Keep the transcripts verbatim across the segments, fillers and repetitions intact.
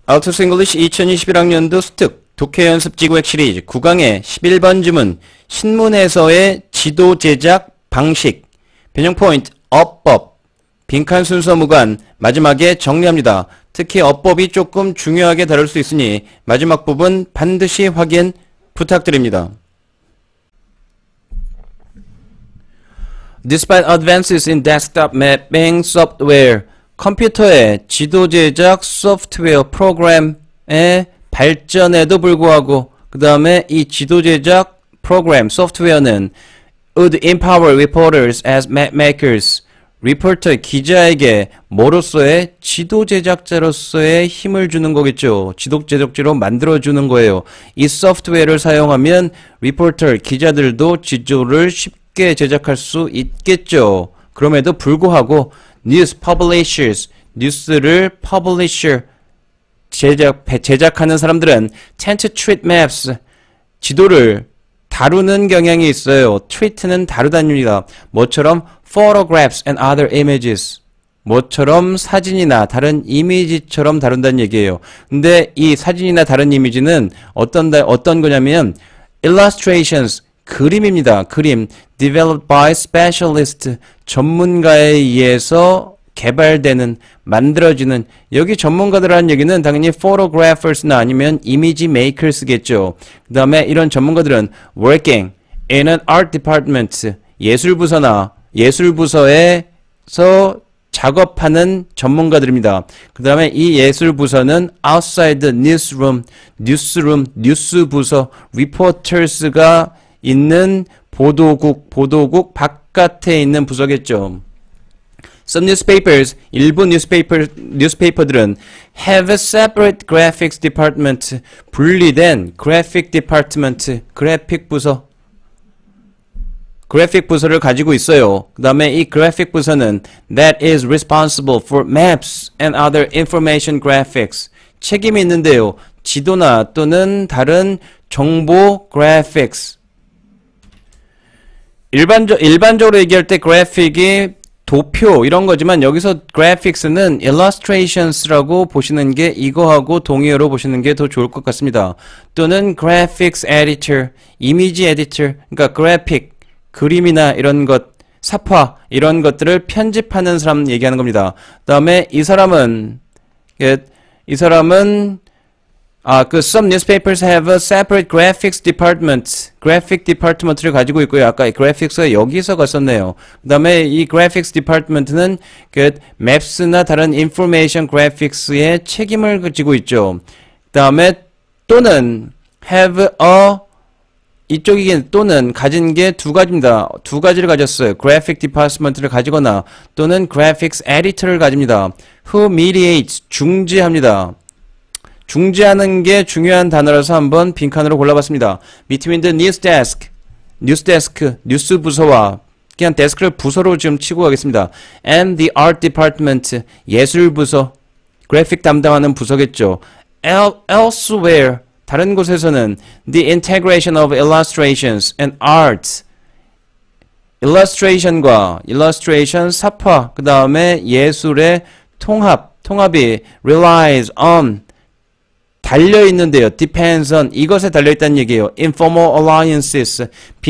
알투스 잉글리시 이천이십일 학년도 스특 독해 연습 지구획 시리즈 구 강의 십일 번 지문 신문에서의 지도 제작 방식 변형 포인트 어법 빈칸 순서 무관 마지막에 정리합니다. 특히 어법이 조금 중요하게 다룰 수 있으니 마지막 부분 반드시 확인 부탁드립니다. Despite advances in desktop mapping software, 컴퓨터의 지도 제작 소프트웨어 프로그램의 발전에도 불구하고 그 다음에 이 지도 제작 프로그램 소프트웨어는 would empower reporters as mapmakers, 리포터 기자에게 뭐로서의 지도 제작자로서의 힘을 주는 거겠죠. 지도 제작자로 만들어주는 거예요. 이 소프트웨어를 사용하면 리포터 기자들도 지도를 쉽게 제작할 수 있겠죠. 그럼에도 불구하고 news publishers, 뉴스를 publisher, 제작, 제작하는 사람들은 tend to treat maps, 지도를 다루는 경향이 있어요. treat는 다루다입니다. 뭐처럼 photographs and other images, 뭐처럼 사진이나 다른 이미지처럼 다룬다는 얘기예요. 근데 이 사진이나 다른 이미지는 어떤, 어떤 거냐면 illustrations, 그림입니다. 그림 developed by specialist, 전문가에 의해서 개발되는, 만들어지는, 여기 전문가들이라는 얘기는 당연히 photographers나 아니면 image makers겠죠. 그 다음에 이런 전문가들은 working in an art department, 예술부서나 예술부서에서 작업하는 전문가들입니다. 그 다음에 이 예술부서는 outside the newsroom, newsroom, 뉴스부서, reporters가 있는 보도국, 보도국 바깥에 있는 부서겠죠. Some newspapers, 일부 뉴스페이퍼, 뉴스페이퍼들은 have a separate graphics department, 분리된 graphic department, 그래픽 부서, 그래픽 부서를 가지고 있어요. 그 다음에 이 그래픽 부서는 that is responsible for maps and other information graphics, 책임이 있는데요. 지도나 또는 다른 정보 graphics. 일반적, 일반적으로 얘기할 때 그래픽이 도표 이런 거지만 여기서 graphics는 illustrations라고 보시는 게 이거하고 동의어로 보시는 게 더 좋을 것 같습니다. 또는 graphics editor, 이미지 에디터, 그러니까 graphic, 그림이나 이런 것, 사파 이런 것들을 편집하는 사람 얘기하는 겁니다. 그 다음에 이 사람은 이 사람은 아, 그 some newspapers have a separate graphics department, graphic department를 가지고 있고요. 아까 graphics가 여기서가 썼네요. 그 다음에 이 graphics department는 그 maps나 다른 information graphics의 책임을 가지고 있죠. 그 다음에 또는 have a, 이쪽이긴 또는 가진 게 두 가지입니다. 두 가지를 가졌어요. graphic department를 가지거나 또는 graphics editor를 가집니다. who mediates, 중재합니다. 중재하는 게 중요한 단어라서 한번 빈칸으로 골라봤습니다. Between the news desk, news desk, 뉴스 부서와 그냥 데스크를 부서로 지금 치고 가겠습니다. And the art department, 예술 부서, 그래픽 담당하는 부서겠죠. El, elsewhere, 다른 곳에서는 the integration of illustrations and art, illustration과 illustration, 사파, 그 다음에 예술의 통합, 통합이 relies on, 달려있는데요. depends on, 이것에 달려있다는 얘기예요. informal alliances,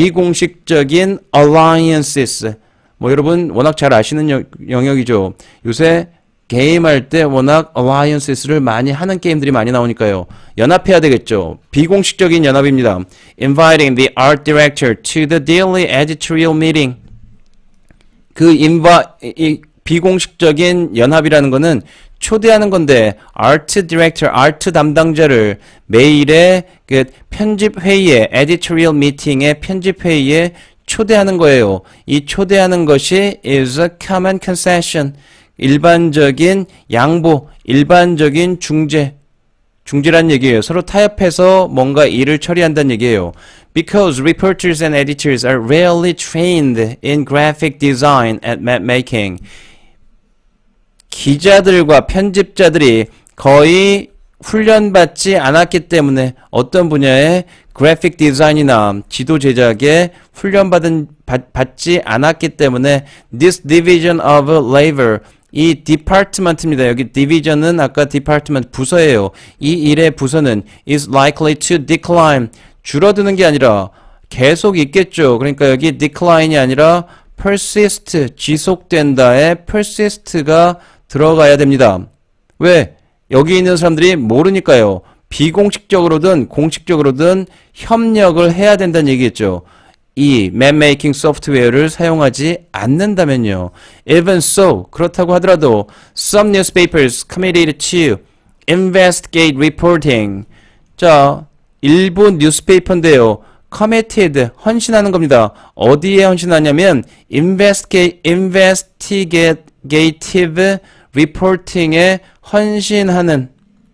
비공식적인 alliances. 뭐 여러분 워낙 잘 아시는 여, 영역이죠. 요새 게임할 때 워낙 alliances를 많이 하는 게임들이 많이 나오니까요. 연합해야 되겠죠. 비공식적인 연합입니다. inviting the art director to the daily editorial meeting. 그 인바, 이, 비공식적인 연합이라는 거는 초대하는 건데 아트 디렉터, 아트 담당자를 매일의 그 편집 회의에, editorial meeting의 편집 회의에 초대하는 거예요. 이 초대하는 것이 is a common concession, 일반적인 양보, 일반적인 중재, 중재란 얘기예요. 서로 타협해서 뭔가 일을 처리한다는 얘기예요. Because reporters and editors are rarely trained in graphic design and map making. 기자들과 편집자들이 거의 훈련받지 않았기 때문에 어떤 분야의 그래픽 디자인이나 지도 제작에 훈련받은 받, 받지 않았기 때문에 this division of labor, 이 department입니다. 여기 division은 아까 department 부서예요. 이 일의 부서는 is likely to decline. 줄어드는 게 아니라 계속 있겠죠. 그러니까 여기 decline이 아니라 persist, 지속된다에 persist가 들어가야 됩니다. 왜? 여기 있는 사람들이 모르니까요. 비공식적으로든 공식적으로든 협력을 해야 된다는 얘기겠죠. 이 맵메이킹 소프트웨어를 사용하지 않는다면요. Even so, 그렇다고 하더라도 some newspapers committed to investigate reporting. 자, 일부 뉴스페이퍼인데요. committed, 헌신하는 겁니다. 어디에 헌신하냐면 investigate, investigative reporting에 헌신하는.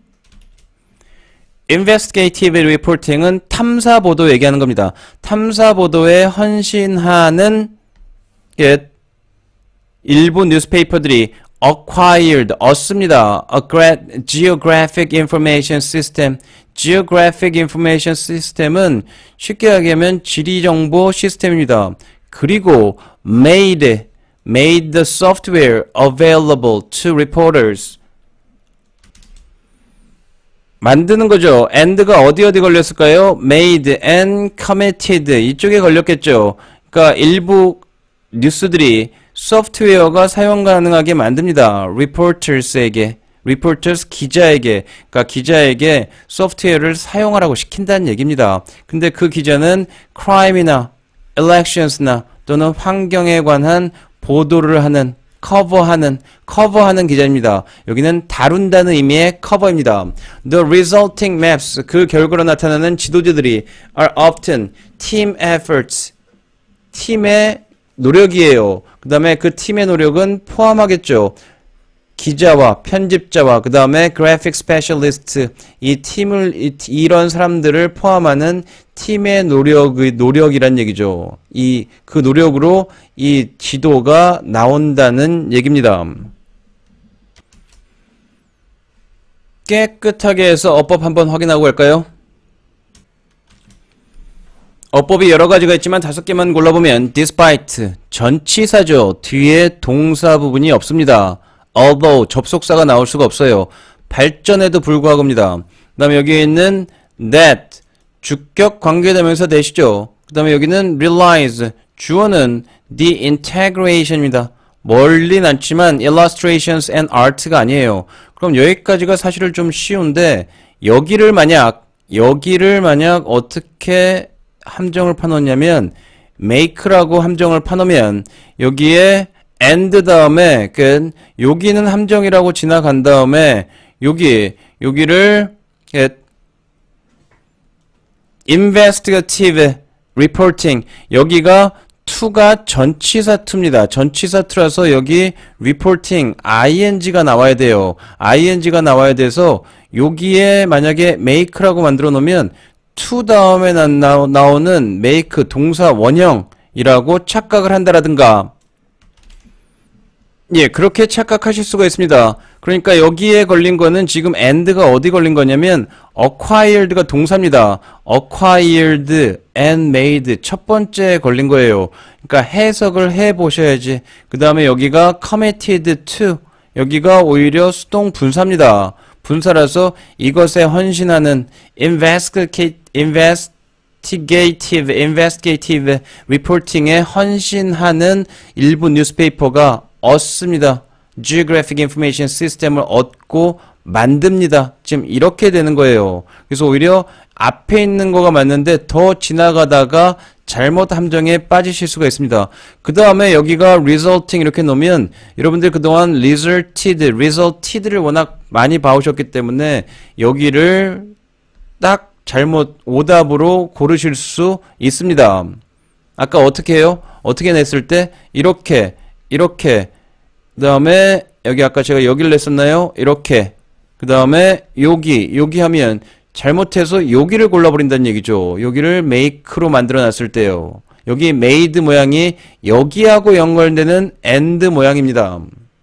investigative reporting은 탐사보도 얘기하는 겁니다. 탐사보도에 헌신하는 게 일부 뉴스페이퍼들이 acquired, 얻습니다. A geographic information system. geographic information system은 쉽게 얘기하면 지리정보 시스템입니다. 그리고 made, made the software available to reporters. 만드는 거죠. and가 어디 어디 걸렸을까요? made and committed 이쪽에 걸렸겠죠. 그러니까 일부 뉴스들이 소프트웨어가 사용 가능하게 만듭니다. reporters에게, reporters 기자에게, 그러니까 기자에게 소프트웨어를 사용하라고 시킨다는 얘기입니다. 근데 그 기자는 crime이나 elections나 또는 환경에 관한 보도를 하는, 커버하는, 커버하는 기자입니다. 여기는 다룬다는 의미의 커버입니다. The resulting maps, 그 결과로 나타나는 지도자들이 are often team efforts, 팀의 노력이에요. 그 다음에 그 팀의 노력은 포함하겠죠. 기자와 편집자와 그 다음에 graphic specialist, 이 팀을, 이, 이런 사람들을 포함하는 팀의 노력의 노력이란 얘기죠. 이 그 노력으로 이 지도가 나온다는 얘기입니다. 깨끗하게 해서 어법 한번 확인하고 갈까요? 어법이 여러 가지가 있지만 다섯 개만 골라보면 despite, 전치사죠. 뒤에 동사 부분이 없습니다. although, 접속사가 나올 수가 없어요. 발전에도 불구하고입니다. 그 다음에 여기에 있는 that, 주격 관계대명사 대시죠. 그 다음에 여기는 realize, 주어는 the integration입니다. 멀린 않지만 illustrations and art가 아니에요. 그럼 여기까지가 사실은 좀 쉬운데 여기를 만약 여기를 만약 어떻게 함정을 파놓냐면 make라고 함정을 파놓으면 여기에 and 다음에 그 여기는 함정이라고 지나간 다음에 여기 여기를 investigative reporting, 여기가 to가 전치사 to입니다. 전치사 to라서 여기 reporting ing가 나와야 돼요. ing가 나와야 돼서 여기에 만약에 make라고 만들어 놓으면 to 다음에 나, 나, 나오는 make 동사 원형이라고 착각을 한다라든가, 예, 그렇게 착각하실 수가 있습니다. 그러니까 여기에 걸린 거는 지금 and가 어디 걸린 거냐면 acquired가 동사입니다. acquired and made 첫 번째 걸린 거예요. 그러니까 해석을 해 보셔야지. 그 다음에 여기가 committed to, 여기가 오히려 수동 분사입니다. 분사라서 이것에 헌신하는 investigate, investigative, investigative reporting에 헌신하는 일부 뉴스페이퍼가 얻습니다. Geographic Information System을 얻고 만듭니다. 지금 이렇게 되는 거예요. 그래서 오히려 앞에 있는 거가 맞는데 더 지나가다가 잘못 함정에 빠지실 수가 있습니다. 그 다음에 여기가 resulting 이렇게 놓으면 여러분들 그동안 resulted, resulted를 워낙 많이 봐오셨기 때문에 여기를 딱 잘못 오답으로 고르실 수 있습니다. 아까 어떻게 해요? 어떻게 냈을 때 이렇게 이렇게 그 다음에 여기 아까 제가 여기를 냈었나요? 이렇게 그 다음에 여기 여기 하면 잘못해서 여기를 골라버린다는 얘기죠. 여기를 make로 만들어 놨을 때요. 여기 made 모양이 여기하고 연결되는 and 모양입니다.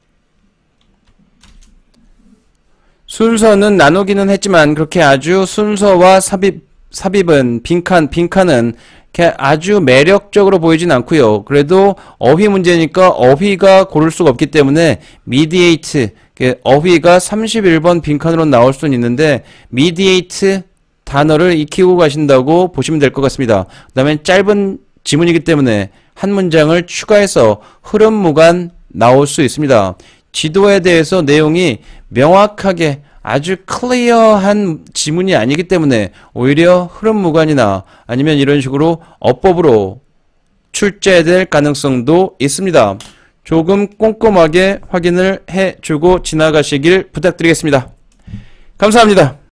순서는 나누기는 했지만 그렇게 아주 순서와 삽입, 삽입은 빈칸, 빈칸은 이렇게 아주 매력적으로 보이진 않고요. 그래도 어휘 문제니까 어휘가 고를 수가 없기 때문에 mediate, 어휘가 삼십일 번 빈칸으로 나올 수는 있는데 mediate 단어를 익히고 가신다고 보시면 될 것 같습니다. 그 다음에 짧은 지문이기 때문에 한 문장을 추가해서 흐름무관 나올 수 있습니다. 지도에 대해서 내용이 명확하게 아주 클리어한 지문이 아니기 때문에 오히려 흐름무관이나 아니면 이런 식으로 어법으로 출제될 가능성도 있습니다. 조금 꼼꼼하게 확인을 해주고 지나가시길 부탁드리겠습니다. 감사합니다.